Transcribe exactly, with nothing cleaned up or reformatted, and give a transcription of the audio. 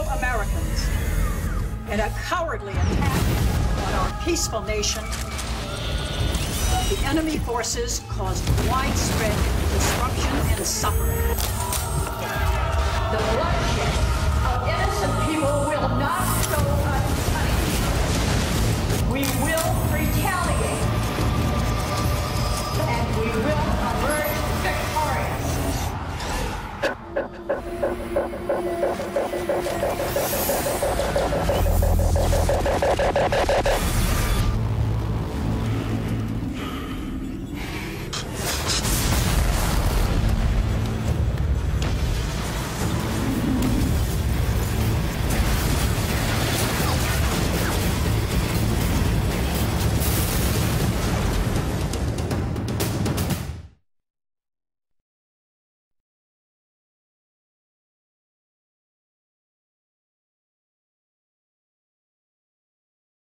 fellow Americans. In a cowardly attack on our peaceful nation, the enemy forces caused widespread disruption and suffering. The bloodshed of innocent people will not go unpunished. We will retaliate.